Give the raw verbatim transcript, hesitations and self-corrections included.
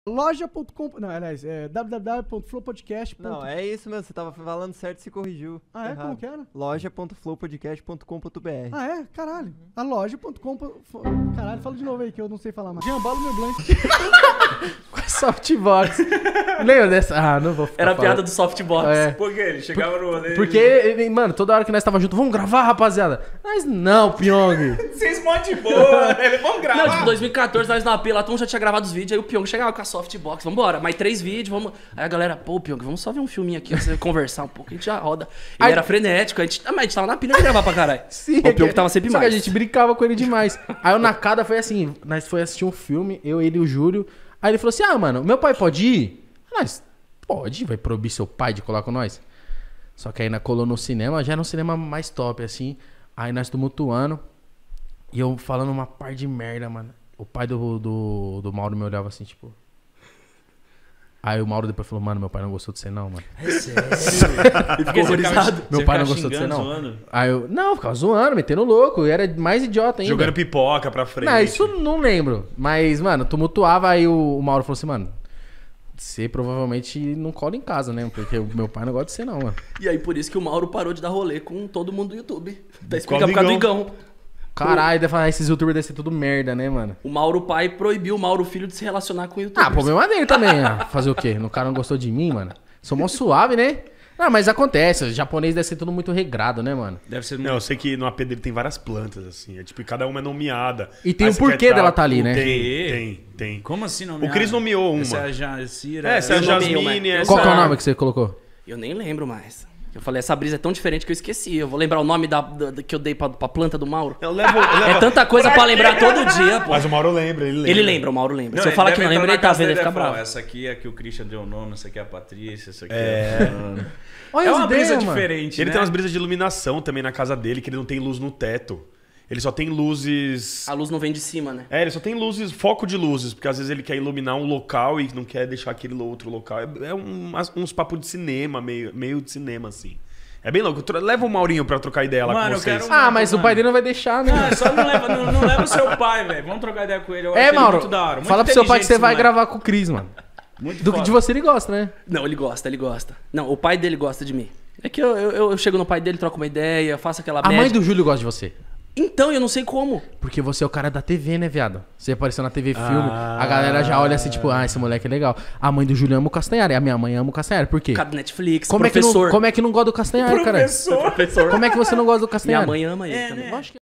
Loja ponto com, não, aliás, é w w w ponto flow podcast ponto com. Não, é isso mesmo, você tava falando certo e se corrigiu. Ah, é? Errado. Como que era? loja ponto flow podcast ponto com ponto b r. Ah, é? Caralho. A loja ponto com. Caralho, fala de novo aí que eu não sei falar mais. Gianbalo meu blank. Softbox. Lembra dessa? Ah, não vou ficar Era a falando. piada do softbox. É. Por quê? Ele chegava no rolê. Porque, ele- mano, toda hora que nós tava junto, vamos gravar, rapaziada. Mas não, Pyong. Vocês mó de boa, ele vão gravar. Não, tipo, dois mil e quatorze, nós na A P lá, todo mundo já tinha gravado os vídeos, aí o Pyong chegava com a softbox, vambora, mais três vídeos, vamos... Aí a galera, pô, Pyong, vamos só ver um filminho aqui, antes de conversar um pouco, a gente já roda. Ele Aí- era frenético, a gente, ah, mas a gente tava na pilha de gravar pra caralho. Sim, O Pyong tava sempre só mais. que a gente brincava com ele demais. Aí o Nakada foi assim, nós foi assistir um filme, eu, ele e o Júlio. Aí ele falou assim, ah, mano, meu pai pode ir? Nós, pode, vai proibir seu pai de colar com nós? Só que aí nós colou no cinema, já era um cinema mais top, assim. Aí nós tumultuando. E eu falando uma par de merda, mano. O pai do, do, do Mauro me olhava assim, tipo... Aí o Mauro depois falou, mano, meu pai não gostou de você não, mano. É sério? Ele ficou horrorizado. Meu pai não gostou de você não. Zoando, Aí eu, não, eu ficava zoando, metendo louco. Eu era mais idiota ainda. jogando pipoca pra frente. Não, isso não lembro. Mas, mano, tumultuava, aí o, o Mauro falou assim, mano, você provavelmente não cola em casa, né? Porque o meu pai não gosta de você não, mano. E aí por isso que o Mauro parou de dar rolê com todo mundo do YouTube. Tá Por explicando causa por causa do do Igão. Caralho, deve falar, esses youtubers devem ser tudo merda, né, mano? O Mauro pai proibiu o Mauro filho de se relacionar com o YouTube. Ah, problema dele também, ó. Fazer o quê? O cara não gostou de mim, mano? Sou mó suave, né? Não, mas acontece, o japonês deve ser tudo muito regrado, né, mano? Deve ser. Não, eu sei que no A P dele tem várias plantas, assim. É tipo, e cada uma é nomeada. E tem Aí o você porquê quer dela tal- tá ali, né? Tem, tem, tem. Como assim não O Cris nomeou uma. Essa é a Jacira. É, essa é a Eu nomeei Jasmine, uma. essa Qual que é o a- nome que você colocou? Eu nem lembro mais. Eu falei, essa brisa é tão diferente que eu esqueci. Eu vou lembrar o nome da, da- da- que eu dei pra, pra planta do Mauro. Eu levo, eu levo... É tanta coisa pra lembrar todo dia, pô. Mas o Mauro lembra, ele lembra. Ele lembra, o Mauro lembra. Se eu ele falar deve que não entrar lembra, na ele tá casa vendo, ele dele fica e falar, bravo. essa aqui é que o Christian deu o nome, essa aqui é a Patrícia, essa aqui É. é... a fulana. Olha É as uma ideias, brisa mano. diferente, Ele né? tem umas brisas de iluminação também na casa dele, que ele não tem luz no teto. Ele só tem luzes... A luz não vem de cima, né? É, ele só tem luzes, foco de luzes, porque às vezes ele quer iluminar um local e não quer deixar aquele outro local. É, é um, uns papos de cinema, meio, meio de cinema, assim. É bem louco. Tro- Leva o Maurinho pra trocar ideia lá Mano, com eu vocês. quero- Ah, mas mano. o pai dele não vai deixar, né? Ah, só não leva, não, não leva o seu pai, velho. Vamos trocar ideia com ele. Eu É, acho ele Mauro, muito da hora. Muito fala pro seu pai que você inteligente vai esse moleque. gravar com o Cris, mano. Muito Do que foda. de você ele gosta, né? Não, ele gosta, ele gosta. Não, o pai dele gosta de mim. É que eu, eu, eu chego no pai dele, troco uma ideia, faço aquela A média. mãe do Júlio gosta de você. Então, eu não sei como. Porque você é o cara da T V, né, viado? Você apareceu na T V filme, a galera já olha assim, tipo, ah, esse moleque é legal. A mãe do Júlio ama o Castanhari, a minha mãe ama o Castanhari. Por quê? Por causa do Netflix, Como é, que professor. não, como é que não gosta do Castanhari, cara? Professor. Como é que você não gosta do Castanhari? Minha mãe ama ele também. Eu acho que